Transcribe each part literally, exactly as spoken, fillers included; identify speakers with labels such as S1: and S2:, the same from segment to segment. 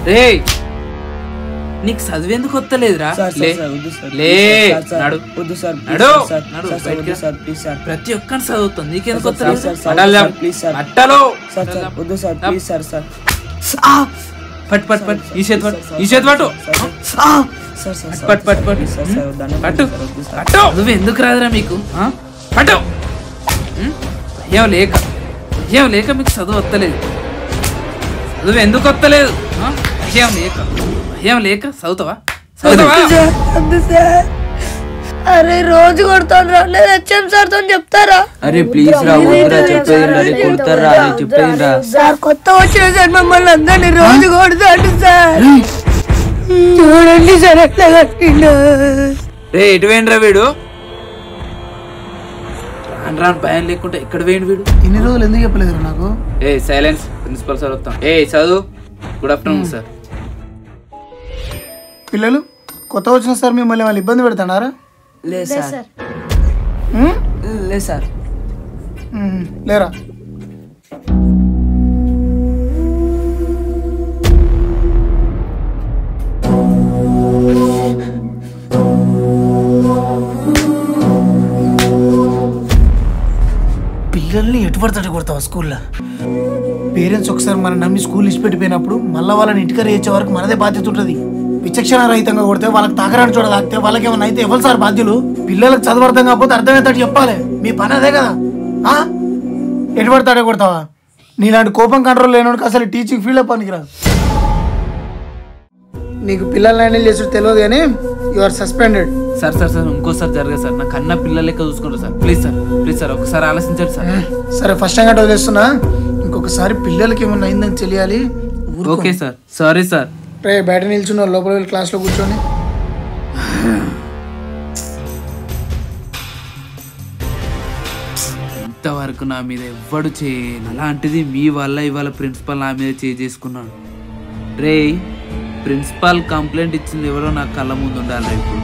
S1: రే నీకు చదివేందుకు వస్తలేదురా? ప్రతి ఒక్కరిని చదువుతుంది, నీకెందుకు వస్తలేదు? పట్టు పట్టు పట్టు ఈ చేతి పట్టు ఈ చేతి పట్టు పట్టు పట్టు పట్టు పట్టు పట్టు. నువ్వు ఎందుకు రాదురా మీకు? పట్టు. ఏం లేక ఏం లేక మీకు చదువు వస్తలేదు. చదువు ఎందుకు వస్తలేదు? ఏం లేక ఏం లేక చదువుతావా చదువుతావా?
S2: అరే రోజు కొడతాను లేదా హెచ్ఎం సార్ తో చెప్తారా?
S3: అరే ప్లీజ్ రా వద్దురా చెప్పేది కొడతారా చెప్పేది రా
S2: సార్. కొత్త వచ్చిన సార్ మమ్మల్ని అందరినీ రోజు కొడతాడు సార్. చూడండి సార్ ఎట్లా కట్టిండు.
S1: రే ఎటు వేయండిరా వీడు? రాను రాను భయం లేకుండా ఇక్కడ వేయండి వీడు.
S4: ఇన్ని రోజులు ఎందుకు చెప్పలేదు నాకు?
S1: ఏ సైలెన్స్, ప్రిన్సిపల్ సార్ వస్తాం. ఏ చదువు. Good afternoon sir.
S4: పిల్లలు కొత్త వచ్చిన సార్ మిమ్మల్ని వాళ్ళు ఇబ్బంది పెడతాడారా?
S3: లేదు సార్. లేదు సార్.
S4: లేరా? పిల్లల్ని ఎటు పడతాడు కొడతావా స్కూల్లో? పేరెంట్స్ ఒకసారి మనం నమ్మి స్కూల్ ఇచ్చిపెట్టిపోయినప్పుడు మళ్ళీ వాళ్ళని ఇంటికి రేచే వరకు మనదే బాధ్యత ఉంటుంది. విచక్షణ రహితంగా కొడితే వాళ్ళకి తాకరాని చూడ తాకితే వాళ్ళకి ఏమైనా అయితే ఎవరు సార్ బాధ్యులు? పిల్లలకు చదువు అర్థం కాకపోతే అర్థమవుతాడు చెప్పాలి. మీ పని అదే కదా. ఎటు పడతాడే కొడతావా? నీలాంటి కోపం కంట్రోల్ లేనోడికి అసలు టీచింగ్ ఫీల్డ్ పనికిరాదు. నీకు పిల్లల్ని హ్యాండిల్ చేసి తెలియదు కానీ you are suspended.
S1: Sir sir sir ఇంకోసారి జరగదు సార్. నాకు అన్న పిల్లల లెక్క చూసుకుంటారు sir. Please sir please sir ఒకసారి ఆలోచించండి సార్.
S4: సరే ఫస్ట్ టైం గట్ట వదిలేస్తున్నా. ఇంకొకసారి పిల్లలకి ఏమన్నా అయిందని తెలియాలి.
S1: Okay sir. Sorry sir.
S4: రే బయట నిల్చున్న లోపల వెళ్ళి క్లాస్లో కూర్చొని.
S1: ఇంతవరకు నా మీద ఎవ్వడు చేయను, అలాంటిది మీ వల్ల ఇవాళ ప్రిన్సిపల్ నా మీద చేసుకున్నాడు. రే ప్రిన్సిపాల్ కంప్లైంట్ ఇచ్చింది ఎవరో నాకు కళ్ళ ముందు ఉండాలి. ఇప్పుడు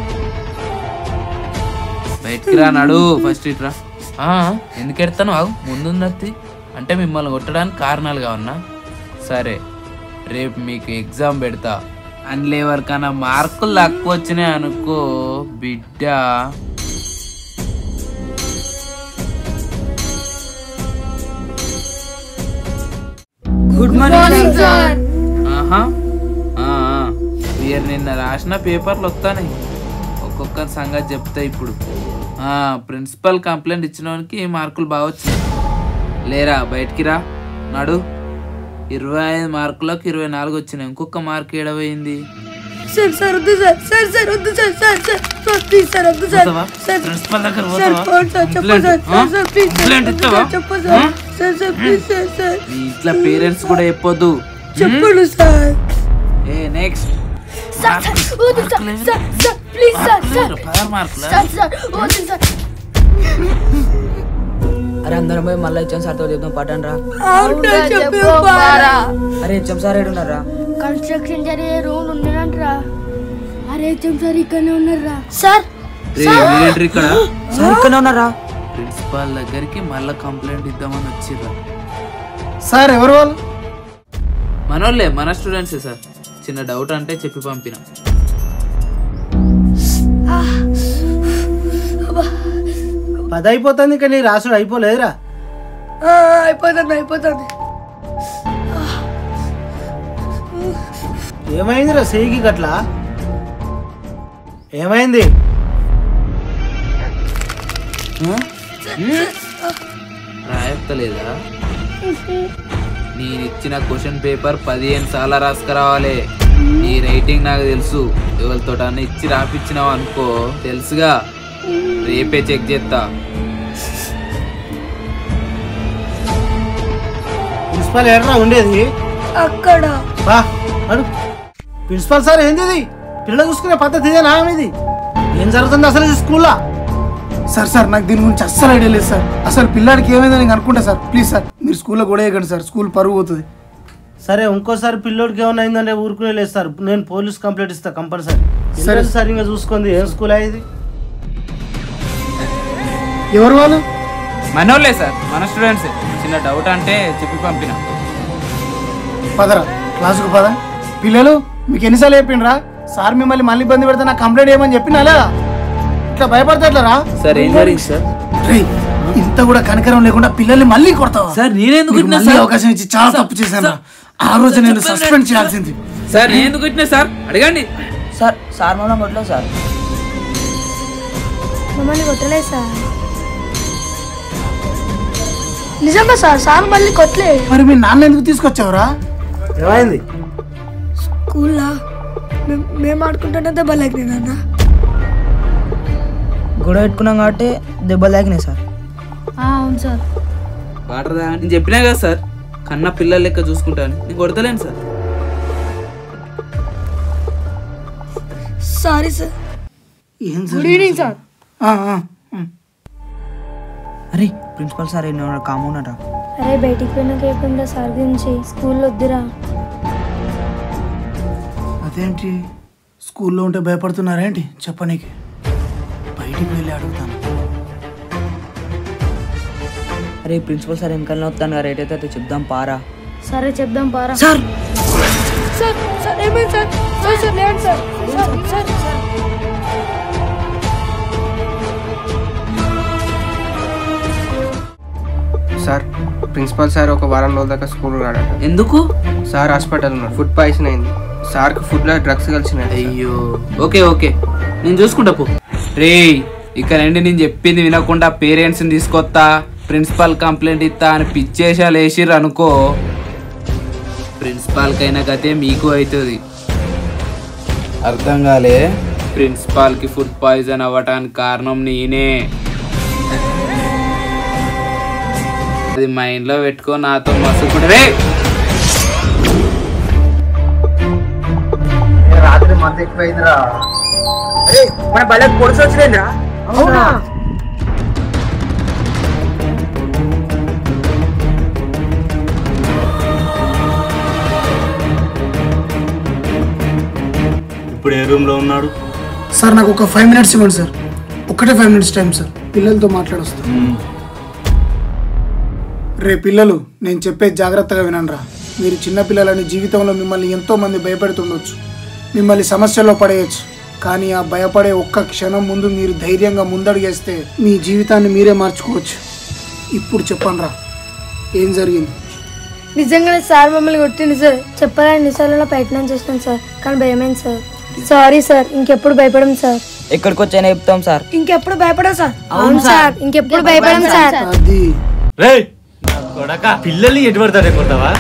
S1: బయటికి రా నడు. ఫస్ట్ ఇట్రా. ఎందుకు ఎడతాను? ఆగు. ముందున్నది అంటే మిమ్మల్ని కొట్టడానికి కారణాలు కావన్నా? సరే రేపు మీకు ఎగ్జామ్ పెడతా. అందులో ఎవరికైనా మార్కులు తక్కువ వచ్చినాయి అనుకో బిడ్డ,
S2: గుడ్ మార్నింగ్ సార్.
S1: ఆహా మీరు నిన్న రాసిన పేపర్లు వస్తాయి. ఒక్కొక్క సంగతి చెప్తా ఇప్పుడు. ప్రిన్సిపల్ కంప్లైంట్ ఇచ్చిన వానికి మార్కులు బాగా వచ్చినాయి. లేరా బయటికి రా నాడు. ఇరవై ఐదు మార్కులకు ఇరవై నాలుగు వచ్చినాయి. ఇంకొక మార్క్ ఏడవైంది.
S2: సార్ సార్ వద్దు సార్. సార్ సార్ వద్దు sir. Sir sir please sir వద్దు సార్.
S1: ప్రిన్సిపల్ దగ్గర మీ ఇంట్లో పేరెంట్స్ కూడా చెప్పొద్దు.
S2: చెప్పండి సార్.
S1: ఏ నెక్స్ట్
S3: అరే అందరం పోయి మళ్ళీ హెచ్ఎం సార్ తో చెప్తాం పట్టండి రా. అరే హెచ్ఎం సార్ ఏడున్నారా?
S2: కన్స్ట్రక్షన్ జరిగే రూమ్ ఉన్నారంటరా. అరే హెచ్ఎం సార్ ఇక్కడనే ఉన్నారా? సార్
S1: ఇక్కడ
S3: సార్ ఇక్కడనే ఉన్నారా?
S1: ప్రిన్సిపాల్ దగ్గరికి మళ్ళీ కంప్లైంట్ ఇద్దామని వచ్చిర్రా.
S4: సార్ ఎవరు వాళ్ళు?
S1: మనోళ్ళే, మన స్టూడెంట్సే సార్. చిన్న డౌట్ అంటే చెప్పి పంపిన.
S4: పది అయిపోతుంది కానీ రాసుడు అయిపోలేదురా?
S2: అయిపోతుంది అయిపోతుంది.
S4: ఏమైందిరా సేయికి గట్లా? ఏమైంది?
S1: రాయక్కలేదా? నేను ఇచ్చిన క్వశ్చన్ పేపర్ పదిహేను సార్లు రాసుకురావాలి. నీ రైటింగ్ నాకు తెలుసు. ఎవరితో అన్న ఇచ్చి రాపిచ్చినావు అనుకో తెలుసుగా. రేపే చెక్ చేస్తా.
S4: ప్రిన్సిపల్ ఎర్రా ఉండేది
S2: అక్కడ.
S4: ప్రిన్సిపల్ సార్ ఏంది పిల్లలు చూసుకునే పద్ధతి ఇదేనా? ఇది ఏం జరుగుతుంది అసలు స్కూల్లో? సార్ సార్ నాకు దీని గురించి అస్సలు ఐడియా లేదు సార్. అసలు పిల్లాడికి ఏమైందని నేను అనుకుంటా సార్. ప్లీజ్ సార్ మీరు స్కూల్లో కూడా వేయకండి సార్. స్కూల్ పరుగు పోతుంది.
S5: సరే ఇంకోసారి పిల్లోడికి ఏమైనా అయిందంటే ఊరుకునే లేదు సార్. నేను పోలీస్ కంప్లైంట్ ఇస్తా కంపల్సరీ. సరే సరిగా చూసుకుంది. ఏం స్కూల్ అయ్యేది?
S4: ఎవరు వాళ్ళు?
S1: మనోళ్ళే సార్, మన స్టూడెంట్స్. చిన్న డౌట్ అంటే చెప్పి పంపిన.
S4: పదరా క్లాసుకు పద. పిల్లలు మీకు ఎన్నిసార్లు చెప్పిండ్రా సార్ మిమ్మల్ని మళ్ళీ ఇబ్బంది పెడితే నాకు కంప్లైంట్ చేయమని చెప్పినా లేదా ఇట్లా భయపడతారా
S1: సార్ ఏం జరిగింది సార్?
S4: రేయ్ ఇంత కూడా కనికరం లేకుండా పిల్లల్ని మళ్ళీ కొడతావా
S1: సార్ నేనెందుకు
S4: నీకు
S1: కొట్టినా
S4: మళ్ళీ
S1: సార్?
S4: అవకాశం ఇచ్చి చాలా తప్పు చేశాను ఆ రోజు నేను సస్పెండ్ చేయాల్సింది
S1: సార్ నేను ఎందుకు కొట్టినా సార్ అడగండి.
S3: సార్ సార్ మమ్మల్ని కొట్టలేదు సార్.
S2: మమ్మల్ని కొట్టలేదు సార్. నిజంగా సార్ సార్ మళ్ళీ కొట్టలే.
S4: మరి మీ నాన్న ఎందుకు తీసుకొచ్చావురా?
S5: ఏమైంది?
S2: స్కూల్లో మేము ఆడుకుంటుంటే దెబ్బలు లేకినాయి నాన్న.
S3: గొడవ పెట్టుకున్నాం కాబట్టి దెబ్బలు తాకినాయి సార్.
S2: అవును సార్.
S1: వాటర్ దా నేను చెప్పినా కదా సార్ కన్నా పిల్లల లెక్క చూసుకుంటాను నేను కొడతలేను సార్.
S2: Sorry sir.
S4: ఏం
S2: గుడ్ ఈవినింగ్ సార్.
S3: అరే ప్రిన్సిపల్ సార్ ఎన్నో కామన్నారా?
S6: అరే బయటికి పోయినాక అయిపోయిందా సార్ గురించి స్కూల్లో వద్దురా.
S4: అదేంటి స్కూల్లో ఉంటే భయపడుతున్నారేంటి చెప్పనీకి? బయటికి వెళ్ళి అడుగుతాను.
S3: అరే ప్రిన్సిపల్ సార్ వెనకాల వస్తాను రేట్ అయితే అది చెప్దాం పారా.
S6: సరే చెప్దాం పారా.
S3: సార్
S2: సార్ సార్ ఏమైంది సార్? సార్ సార్ లేండి sir. Sir sir sir
S7: sir principal sir ఒక వారం రోజుల దాకా స్కూల్ రాడట.
S1: ఎందుకు?
S7: సార్ హాస్పిటల్ ఉన్నాడు. ఫుడ్ పాయిజన్ అయింది. సార్కి ఫుడ్లో డ్రగ్స్ కలిసినాయి.
S1: అయ్యో ఓకే ఓకే నేను చూసుకుంటా పో. రే ఇక రండి నేను చెప్పింది వినకుండా పేరెంట్స్ని తీసుకొస్తా ప్రిన్సిపాల్ కంప్లైంట్ ఇస్తా అని పిచ్చేసాలు వేసిర్రు అనుకో ప్రిన్సిపాల్కైనా గతే మీకు అవుతుంది. అర్థం కాలే? ప్రిన్సిపాల్కి ఫుడ్ పాయిజన్ అవ్వటానికి కారణం నేనే. అది మైండ్లో పెట్టుకో నాతో మసుకుంటే
S7: రాత్రి మంది ఎక్కువైందిరా.
S3: మన బళ్ళకి పొడిచి వచ్చిందిరా.
S2: అవునా?
S5: ఇప్పుడు ఏ రూమ్ లో ఉన్నాడు?
S4: సార్ నాకు ఒక ఫైవ్ మినిట్స్ ఇవ్వండి సార్. ఒక్కటే ఫైవ్ మినిట్స్ టైం సార్. పిల్లలతో మాట్లాడొస్తాను. రే పిల్లలు నేను చెప్పేది జాగ్రత్తగా వినండిరా. మీరు చిన్నపిల్లలని జీవితంలో మిమ్మల్ని ఎంతో మంది భయపెడుతుండొచ్చు, మిమ్మల్ని సమస్యల్లో పడేయచ్చు. కానీ ఆ భయపడే ఒక్క క్షణం ముందు మీరు ధైర్యంగా ముందడుగేస్తే మీ జీవితాన్ని మీరే మార్చుకోవచ్చు. ఇప్పుడు చెప్పండిరా ఏం జరిగింది?
S6: నిజంగానే సార్ మమ్మల్ని కొట్టింది సార్. చెప్పాలని నిసార్లు ప్రయత్నం చేస్తాను సార్ కానీ భయమైంది సార్. సారీ సార్ ఇంకెప్పుడు భయపడం సార్.
S3: ఎక్కడికి వచ్చాయని చెప్తాం సార్.
S2: ఇంకెప్పుడు భయపడవు సార్.
S6: అవును సార్ ఇంకెప్పుడు భయపడం సార్.
S4: అది
S5: రేయ్ కొడక పిల్లల్ని ఎటు పడతాడే కొడతావా?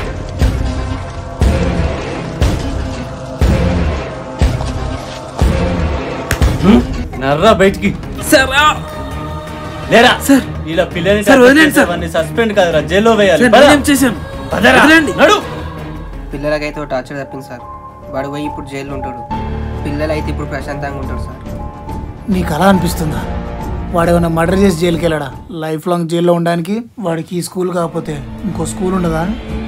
S5: నర్రా బయటికి
S1: సార్
S5: లేరా
S1: సార్.
S5: ఇలా పిల్లల్ని
S1: సార్, వదిలేండి సార్.
S5: సస్పెండ్ కాదురా జైల్లో వేయాలి.
S1: ఏం చేశాను?
S5: పదరా,
S1: వదిలేండి.
S5: నడు.
S7: పిల్లలకైతే ఒక టార్చర్ తప్పింది సార్. వాడు పోయి ఇప్పుడు జైల్లో ఉంటాడు. పిల్లలైతే ఇప్పుడు ప్రశాంతంగా ఉంటాడు సార్.
S4: నీకు అలా అనిపిస్తుందా? వాడు ఏమైనా మర్డర్ చేసి జైలుకి వెళ్ళాడా? లైఫ్ లాంగ్ జైల్లో ఉండడానికి వాడికి ఈ స్కూల్ కాకపోతే ఇంకో స్కూల్ ఉండదా?